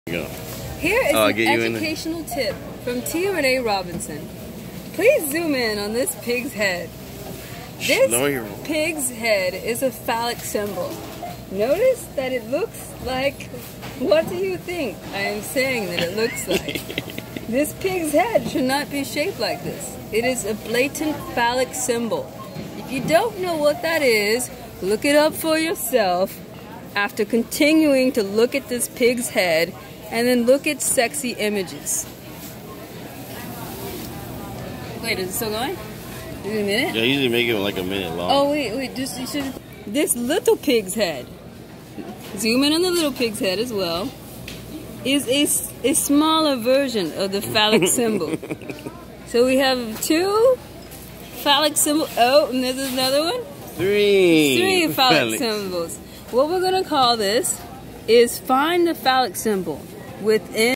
Go. Here is an educational tip from T. Renee Robinson. Please zoom in on this pig's head. This pig's head is a phallic symbol. Notice that it looks like, what do you think I am saying that it looks like? This pig's head should not be shaped like this. It is a blatant phallic symbol. If you don't know what that is, look it up for yourself after continuing to look at this pig's head and then look at sexy images. Wait, is it still going? Is it a minute? Yeah, I usually make it like a minute long. Oh, wait, just you should. This little pig's head, zoom in on the little pig's head as well, is a smaller version of the phallic symbol. So we have two phallic symbols. Oh, and there's another one? Three phallic symbols. What we're going to call this is find the phallic symbol within